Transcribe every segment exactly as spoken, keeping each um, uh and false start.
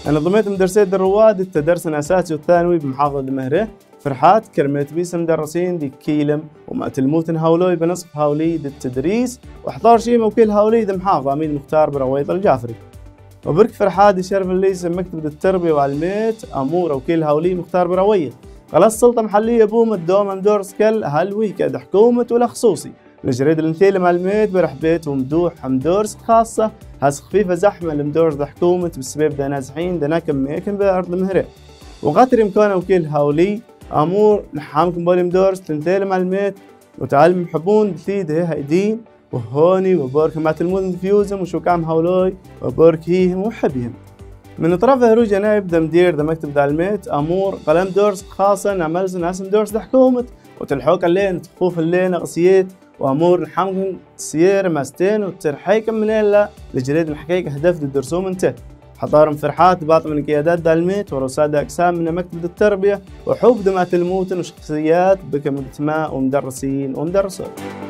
أنا ضميت مدرسين الرواد التدرس الأساسي والثانوي بمحافظة المهرة. فرحات كرمت بيس مدرسين دي كيلم وما تلموتن هاولوي بنصف هاولي دي التدريس واحضار شي موكيل هاولي دي محافظة عميد مختار برويض الجعفري. وبرك فرحات شرف الليس مكتب التربية وعلميت أمور وكيل هاولي مختار برويض. خلاص سلطة محلية بوم الدوم مدور سكل هالوي كاد حكومة ولا خصوصي. الجريد الانتيل معلميت برحبيت ومدوح مدورس خاصة هاس خفيفة زحمة المدورس دا حكومة بسبب دا نازحين دا ناكم ميكن بأرض المهرة. وقاتر يمكن وكيل هاولي أمور نحامكم بولي مدورس تنتيل معلميت وتعلم محبون بثيد هي هايدين وهوني وبورك مع تلمودن فيوزم وشوكام هاولوي وبورك هيهم وحبيهم. من طرف هروج نائب دا مدير دا مكتب دا علميت أمور قلم دورس خاصة نعمل ناس دورس دا حكومة وتلحوك اللين تخوف اللين غسيت وامور نحمكم سير ماستين وترحيكم من الا لجريد الحقيقة هدف الدرسوم انت حضارم فرحات باطن من قيادات دالميت ورسادة اقسام من مكتب التربية وحب دمات الموتن وشخصيات بكم دماء ومدرسين ومدرسون.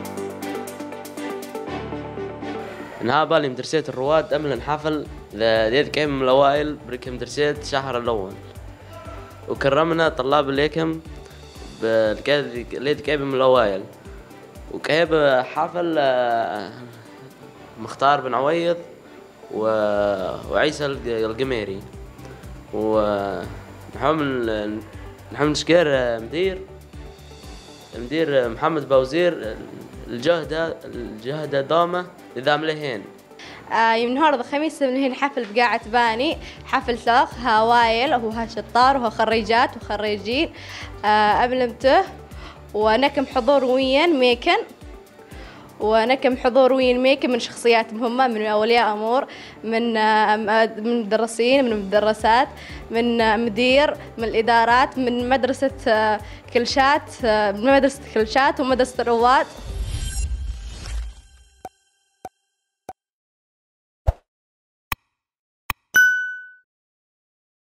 نها بالي مدرسية الرواد أمل حفل ديت كيم من الأوائل بريك مدرسية شهر الأول وكرمنا طلاب ليكم بالكاد كيم من الأوائل وكيب حفل مختار بن عويض وعيسى القميري ونحب نحب نشكر مدير مدير محمد بوزير الجهد الجهد دامه إذا ملهين. آه من النهارده خميس من هنا حفل بقاعة باني حفل ثاخ هوايل وهو هالشطار وهو خريجات وخريجين آه أبلمته ونكم حضور ويا ميكن ونكم حضور ويا ميكن من شخصيات مهمة من أولياء أمور من من مدرسين من مدرسات من مدير من الإدارات من مدرسة كلشات من مدرسة كلشات ومدرسة الرواد.